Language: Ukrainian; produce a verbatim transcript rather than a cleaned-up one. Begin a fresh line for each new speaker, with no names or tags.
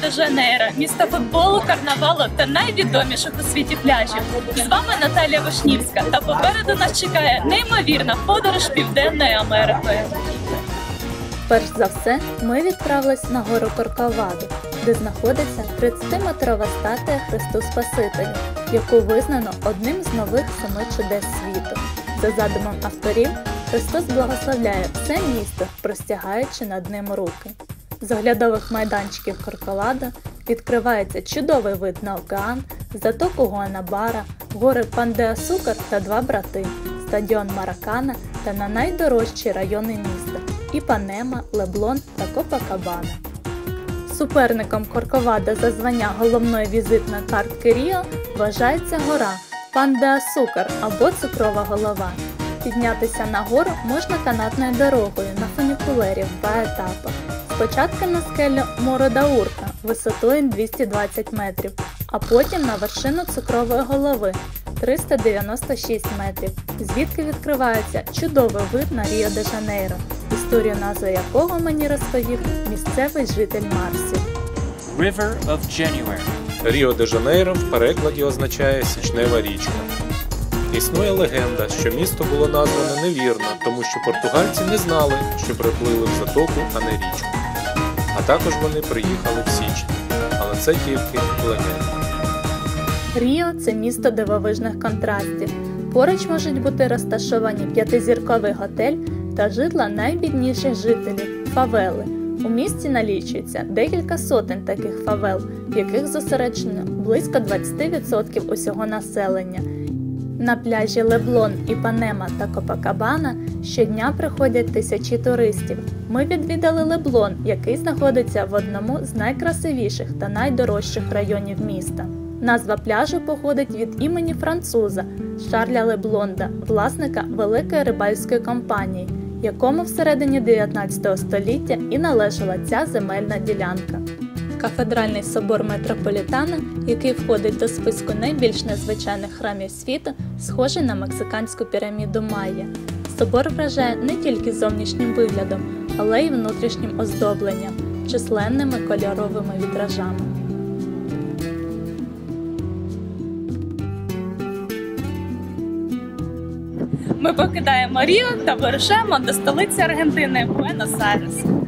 Ріо-де-Жанейро, місто футболу, карнавалу та найвідоміших у світі пляжів. З вами Наталія Вишнівська, та попереду нас чекає неймовірна подорож Південною Америкою.
Перш за все, ми відправились на гору Корковаду, де знаходиться тридцятиметрова статуя Христу Спасителю, яку визнано одним з нових семи чудес світу. За задумом авторів, Христос благословляє все місто, простягаючи над ним руки. З оглядових майданчиків Корковадо відкривається чудовий вид на океан, затоку Гуанабара, гори Пан-де-Асукар та два брати, стадіон Маракана та на найдорожчі райони міста – Іпанема, Леблон та Копакабана. Суперником Корковадо за звання головної візитної картки Ріо вважається гора Пан-де-Асукар або Цукрова голова. Піднятися на гору можна канатною дорогою на фунікулері в два етапи. Спочатку на скелю Моро-да-Урка висотою двісті двадцять метрів, а потім на вершину Цукрової голови триста дев'яносто шість метрів, звідки відкривається чудовий вид на Ріо-де-Жанейро, історію назви якого мені розповів місцевий житель Марсі.
River of January.
Ріо-де-Жанейро в перекладі означає «січнева річка». Існує легенда, що місто було назване невірно, тому що португальці не знали, що приплили в затоку, а не річку. А також вони приїхали в січні. Але це тільки легенда.
Ріо – це місто дивовижних контрастів. Поруч можуть бути розташовані п'ятизірковий готель та житла найбідніших жителів – фавели. У місті налічується декілька сотень таких фавел, в яких зосереджено близько двадцять відсотків усього населення. На пляжі Леблон, Іпанема та Копакабана щодня приходять тисячі туристів. Ми відвідали Леблон, який знаходиться в одному з найкрасивіших та найдорожчих районів міста. Назва пляжу походить від імені француза Шарля Леблонда, власника великої рибальської компанії, якому всередині дев'ятнадцятого століття і належала ця земельна ділянка. Кафедральний собор Метрополітана, який входить до списку найбільш незвичайних храмів світу, схожий на мексиканську піраміду Майя. Собор вражає не тільки зовнішнім виглядом, але й внутрішнім оздобленням, численними кольоровими вітражами.
Ми покидаємо Ріо та вирушаємо до столиці Аргентини – Буенос-Айрес.